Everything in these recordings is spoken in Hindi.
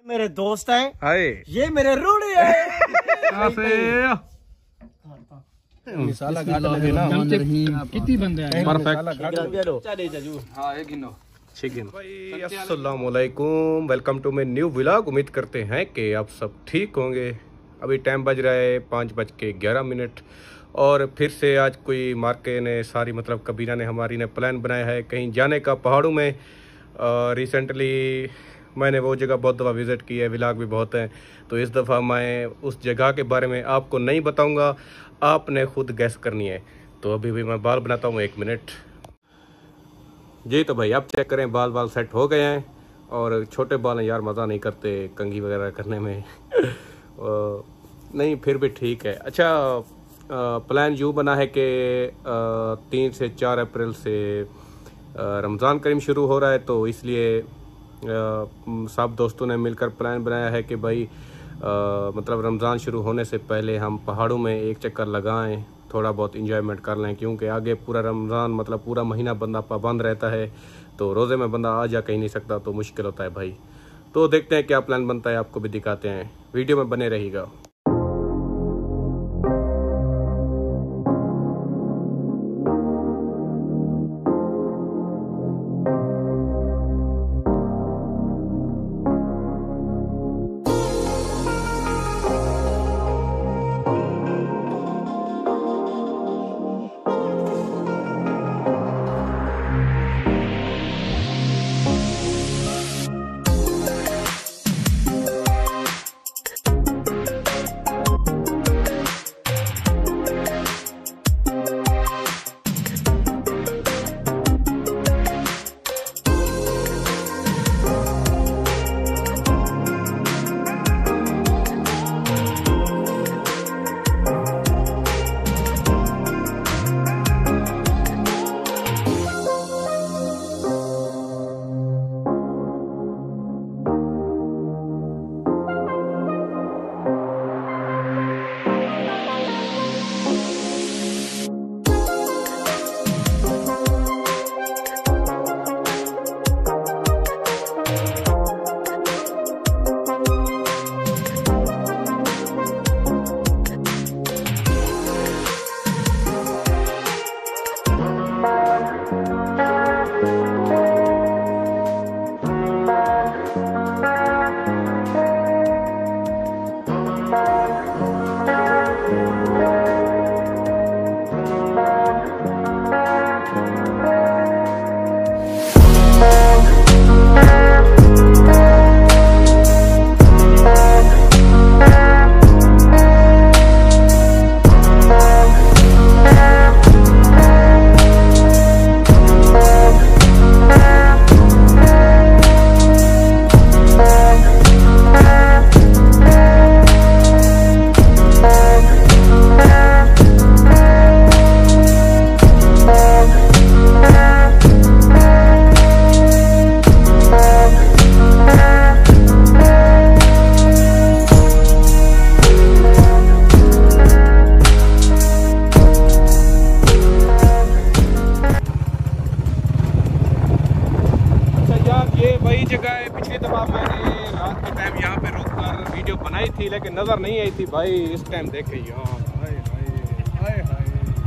मेरे दोस्त हैं। हाय ये मेरे रूढ़ी है। मिसाला घाट लगे ना कितनी बंदे हैं? परफेक्ट। भाई अस्सलाम वालेकुम, welcome to my new vlog. उम्मीद करते हैं कि आप सब ठीक होंगे। अभी टाइम बज रहा है 5:11 और फिर से आज कोई मार्के ने सारी मतलब कबीरा ने हमारी ने प्लान बनाया है कहीं जाने का पहाड़ों में। रिसेंटली मैंने वो जगह बहुत दफ़ा विज़िट की है, व्लॉग भी बहुत हैं, तो इस दफ़ा मैं उस जगह के बारे में आपको नहीं बताऊंगा, आपने खुद गैस करनी है। तो अभी भी मैं बाल बनाता हूँ, 1 मिनट जी। तो भाई आप चेक करें, बाल सेट हो गए हैं और छोटे बाल हैं यार, मज़ा नहीं करते कंघी वगैरह करने में नहीं फिर भी ठीक है। अच्छा, प्लान यूँ बना है कि 3 से 4 अप्रैल से रमज़ान करीम शुरू हो रहा है, तो इसलिए सब दोस्तों ने मिलकर प्लान बनाया है कि भाई मतलब रमज़ान शुरू होने से पहले हम पहाड़ों में एक चक्कर लगाएं, थोड़ा बहुत इंजॉयमेंट कर लें, क्योंकि आगे पूरा रमज़ान मतलब पूरा महीना बंदा पाबंद रहता है, तो रोज़े में बंदा आ जा कहीं नहीं सकता, तो मुश्किल होता है भाई। तो देखते हैं क्या प्लान बनता है, आपको भी दिखाते हैं, वीडियो में बने रहिएगा। बनाई थी लेकिन नजर नहीं आई थी भाई, इस टाइम देखे यार, हाय हाय हाय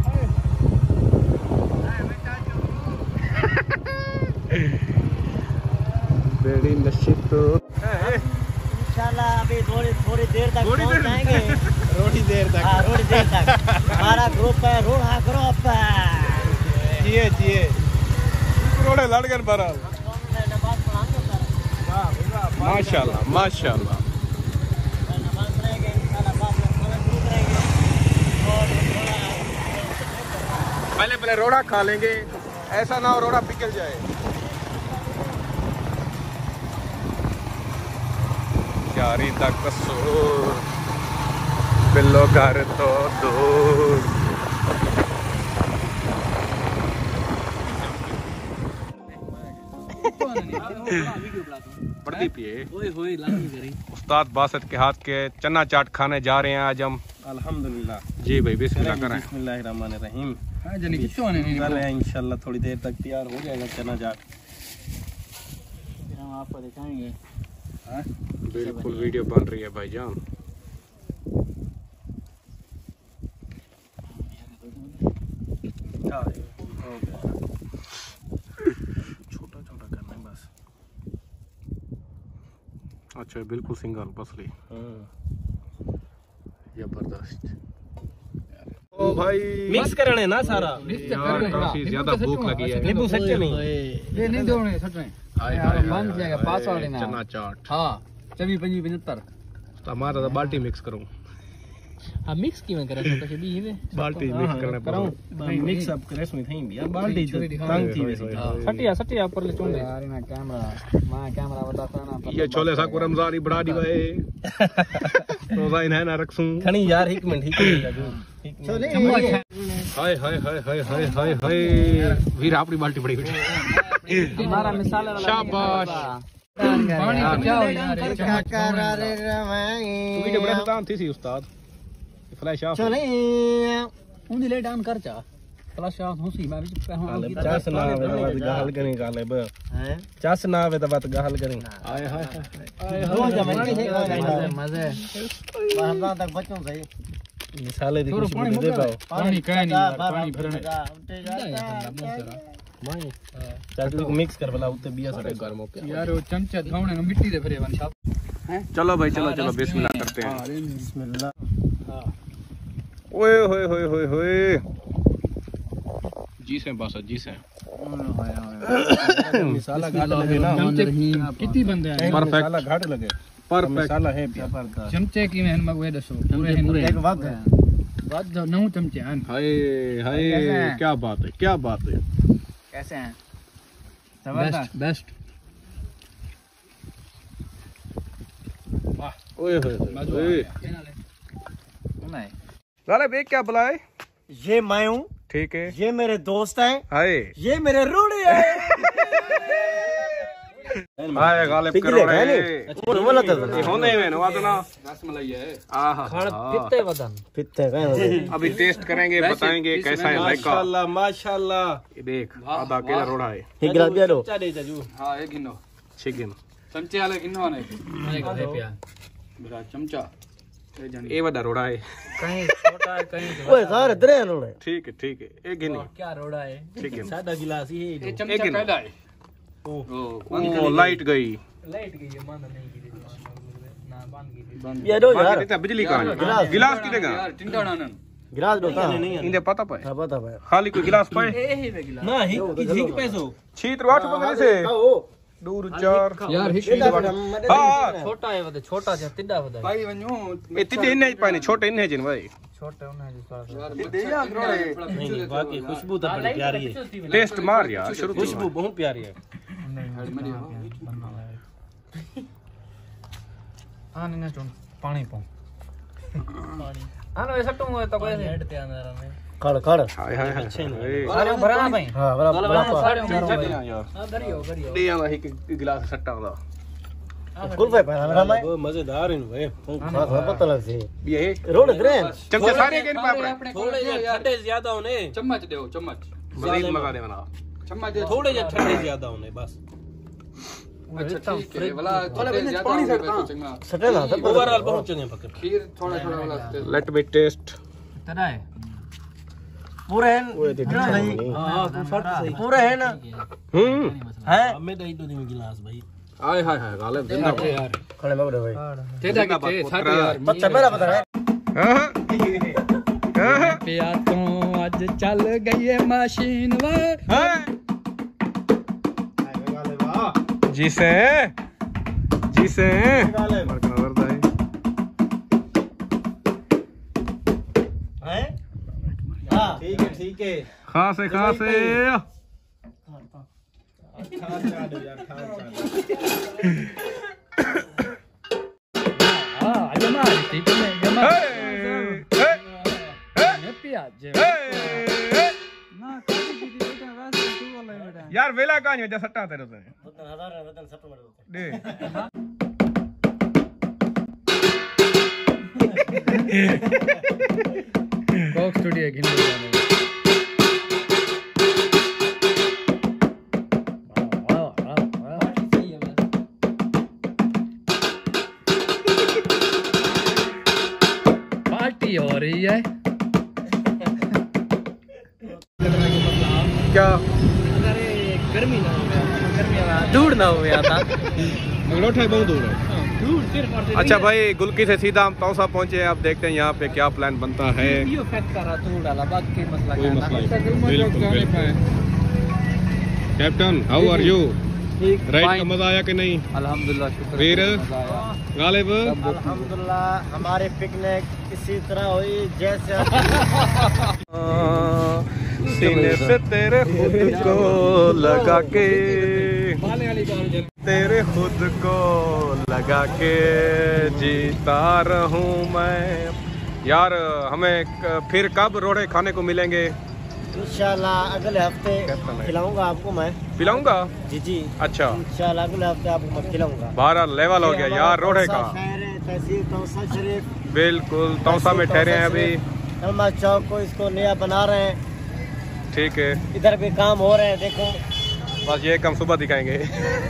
बड़ी नशीब तो इंशाल्लाह अभी थोड़ी देर तक पहुंच जाएंगे। थोड़ी देर तक हमारा ग्रुप है, रोड़ा ग्रुप जिए रोड़े लड़कर भरा। माशाल्लाह माशाल्लाह। पहले रोड़ा खा लेंगे, ऐसा ना हो रोड़ा पिघल जाए। यारी दा कसूर बिल्लो घर तो दूर। उस्ताद बासत के हाथ के चना चाट खाने जा रहे हैं आज हम। अल्हम्दुलिल्लाह जी भाई, बिस्मिल्लाह करें। बिस्मिल्लाहिर्रहमानिर्रहीम। इंशाल्लाह थोड़ी देर तक तैयार हो जाएगा चना चाट, फिर हम आपको दिखाएंगे। बिल्कुल वीडियो बन रही है भाईजान। छोटा छोटा करना है बस। अच्छा बिल्कुल सिंगल पसली। जबरदस्त। ओ भाई मिक्स करना है ना सारा। यार काफी ज्यादा भूख लगी है। नींबू सच्चे नहीं ये नहीं दोने सच में बंद जाएगा पास वाले ना। चना चाट। हाँ 24-75 टमाटर तो बाल्टी मिक्स करूं। हां मिक्स की मैं करा तो भी ये बाल्टी मिक्स करना कराऊं भाई मिक्स अप करे इसमें थई भी बाल्टी तंग थी वैसे। सटिया ऊपर ले चोंडे यार ना कैमरा बताता ना ये छोले साकू रमजानी बढ़ा दी भाई। रोजा इन है ना रखसूं खणी यार एक मिनट चले हाय हाय हाय हाय हाय हाय हाय वीर अपनी बाल्टी बड़ी बेटी। हमारा मिसाल वाला शाबाश। पानी बचाओ यार वीडियो बड़ा काम थी सी उस्ताद। फ्लैश ऑफ चले उन्हें ले डाउन कर चा फ्लैश ऑफ होसी मैं भी चास ना आवे तो बात गहल करी गाले ब हैं चास ना आवे तो बात गहल करी। हाय हाय मजे वहां तक बच्चों सही मिसाले दी कुछ दे पाओ पानी कहीं नहीं पानी भरने माई चास को मिक्स कर भला उते बिया सटे गर्म हो के यार वो चमचा धोने में मिट्टी दे भरे वन साहब। चलो भाई चलो बिस्मिल्लाह करते हैं। बिस्मिल्लाह। ओए होए होए होए होए जी से बस जी से मिसाला घाट लगे ना कितनी बंदे हैं परफेक्ट मिसाला घाट लगे परफेक्ट मिसाला है जबरदस्त चमचे की मैं मगवे दसो पूरे एक वक्त वक्त 9 चमचे हैं। हाय हाय क्या बात है क्या बात है। कैसे हैं जबरदस्त बेस्ट ओए होए होए नहीं साले बे क्या बुलाए। ये मैं हूँ ठीक है ये मेरे दोस्त हैं हाय ये मेरे रूढ़ी है हाय गालिब करो रे बोला था ये होने में नवा तो ना रसमलाई है आहा पित्ते बदन पित्ते कहीं अभी टेस्ट करेंगे बताएंगे कैसा है जायका। माशाल्लाह माशाल्लाह ये देख आधा केला रोड़ा है। एक गिलास दे दो चाचा दे जजू हां एक गिनो चिकन चमचे वाले गिनो आने एक दे पिया मेरा चमचा ये बड़ा रोड़ा है कहीं छोटा है कहीं ओए सारे तेरे रोड़े ठीक है एक गिनी क्या रोड़ा है ठीक है सादा गिलास ही ये चमचा पहला है ओ लाइट गई लाइट गई है मान नहीं की ना बांध गई ये दो यार बाकी बिजली कहां गिलास की देगा यार टिंडा नानन गिलास दो नहीं इनके पता पाए हां पता भाई खाली कोई गिलास पाए ए ही गिलास ना ही पैसो छीत वाट बंगले से दूर चार यार हिट हां छोटा है वो छोटा है तिड्डा बता भाई वन्यो ए तिते इन्ने पानी छोटे इन्ने जिन भाई छोटे उन्हें यार दे या रोड़े नहीं बाकी खुशबू तो बड़ी प्यारी है टेस्ट मार यार शुरू खुशबू बहुत प्यारी है नहीं हां नहीं ना पानी पाऊं हां ऐसा तुम तो कोई हेड ते अंदर में खड़ खड़ हाय हाय हाय सारे भरना भाई हां बराबर यार हां दरियो दे आवा एक गिलास सट्टा दा कुल भाई मेरा मैं वो मजेदार है भाई हां पता लग से ये रोड ग्रैंड चमचे सारे के पापड़े थोड़े ठंडे ज्यादा होने चम्मच दो चम्मच मजीद मंगा दे बना चम्मच दे थोड़े जे ठंडे ज्यादा होने बस अच्छा ठीक है वाला थोड़े पानी सटना सटे ना सब ओवरऑल बहुत चंगे पकड़ खीर थोड़ा थोड़ा वाला लेट मी टेस्ट तना है पूरे नहीं हां सही पूरे है ना है हमें दही दो में गिलास भाई हाय हाय हाय गालिब जिंदा यार खड़े मगड़े भाई तेरा के साथ यार पता मेरा पता है पिया तू आज चल गई है मशीन वे जी से मरदा है हां ठीक है खास है हां अजमा ठीक है जमा पिया जे ना कभी की बेटा वैसे तू वाला बेटा यार वेला कहां है सट्टा तेरे से वतन सट मर दे कोक स्टूडियो गिन जाने की हो रही है। क्या अगर गर्मी ना हो दूर ना हो गया था मंगलोट है, बहुत दूर है। अच्छा भाई, गुलकी से सीधा हम तौसा पहुंचे हैं। अब देखते हैं यहाँ पे क्या प्लान बनता है। ये फैक्ट कर रहा तू डाला बाकी मसला कोई क्या मसला था। नहीं। बिल्कुल। Captain, how are you? Ride का मजा आया कि नहीं? अल्हम्दुलिल्लाह, शुक्र फिर मजा आया। गालिब अल्हम्दुलिल्लाह हमारे पिकनिक इसी तरह हुई जैसे सीने पे तेरे खुद को लगा के, तेरे खुद को लगा के जीता रहूं मैं। यार हमें फिर कब रोड़े खाने को मिलेंगे? इंशाल्लाह अगले हफ्ते खिलाऊंगा आपको मैं। पिलाऊंगा? जी जी, अच्छा, इंशाल्लाह अगले हफ्ते आपको मैं खिलाऊंगा। 12 लेवल हो गया यार रोड़े का। तहसील तौसा शरीफ, बिल्कुल तौसा में ठहरे हैं अभी। नरमा चौक को इसको नया बना रहे हैं, ठीक है, इधर भी काम हो रहे हैं। देखो बस ये काम सुबह दिखाएंगे।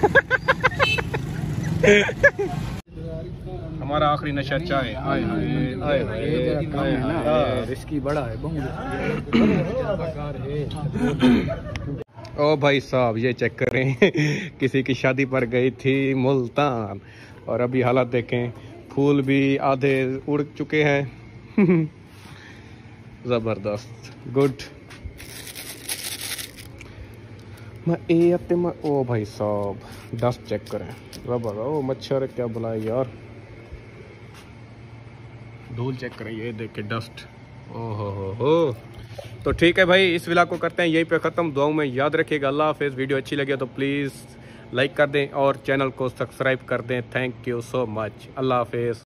हमारा आखिरी नशा चाय। आए हाय, रिस्की बड़ा है, बहुत ओ भाई साहब, ये चेक करें। किसी की शादी पर गई थी मुल्तान, और अभी हालात देखें, फूल भी आधे उड़ चुके हैं। जबरदस्त, गुड। ओ भाई साहब, डस्ट चेक करें, रबर। ओ मच्छर क्या बुलाए यार। धूल चेक करें, ये देखे डस्ट। ओहो हो। तो ठीक है भाई, इस व्लॉग को करते हैं यहीं पे ख़त्म। दुआओं में याद रखिएगा। अल्लाह हाफिज़। वीडियो अच्छी लगे तो प्लीज़ लाइक कर दें और चैनल को सब्सक्राइब कर दें। Thank you so much. अल्लाह हाफिज़।